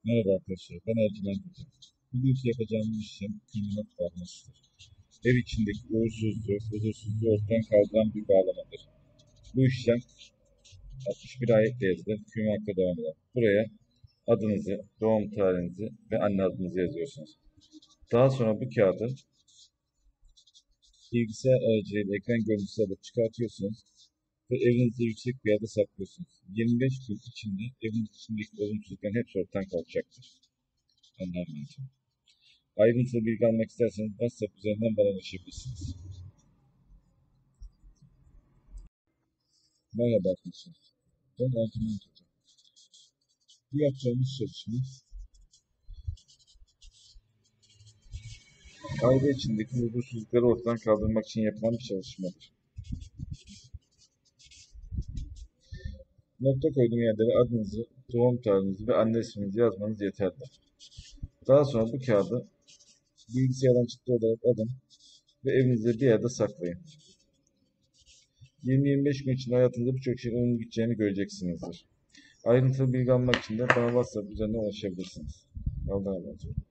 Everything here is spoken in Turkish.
Merhaba arkadaşlar, ben Ercüment Hocam. Bugünkü yapacağımız işlem külminat bağlamasıdır. Ev içindeki uğursuzluğu, huzursuzluğu ortadan kaldıran bir bağlamadır. Bu işlem 61 ayetle yazılır, külminatta devam eder. Buraya adınızı, doğum tarihinizi ve anne adınızı yazıyorsunuz. Daha sonra bu kağıdı bilgisayar aracılığıyla ekran görüntüsü alıp çıkartıyorsunuz ve evinizde yüksek bir yerde saklıyorsunuz. 25 gün içinde evinizin içindeki olumsuzlukların hepsi ortadan kalkacaktır. Allah'a emanet olun. Ayrıntılı bilgi almak isterseniz WhatsApp üzerinden bana ulaşabilirsiniz. Merhaba arkadaşlar. Ben Ercüment Hocam. Bu yapacağımız çalışma aile içindeki huzursuzlukları ortadan kaldırmak için yapılan bir çalışmadır. Nokta koyduğum yerlere adınızı, doğum tarihinizi ve anne isminizi yazmanız yeterli. Daha sonra bu kağıdı bilgisayardan çıktı olarak alın ve evinizde bir yerde saklayın. 20-25 gün içinde hayatınızda birçok şeyin olumlu gideceğini göreceksinizdir. Ayrıntılı bilgi almak için de bana WhatsApp üzerinden ulaşabilirsiniz. Allah'a emanet olun.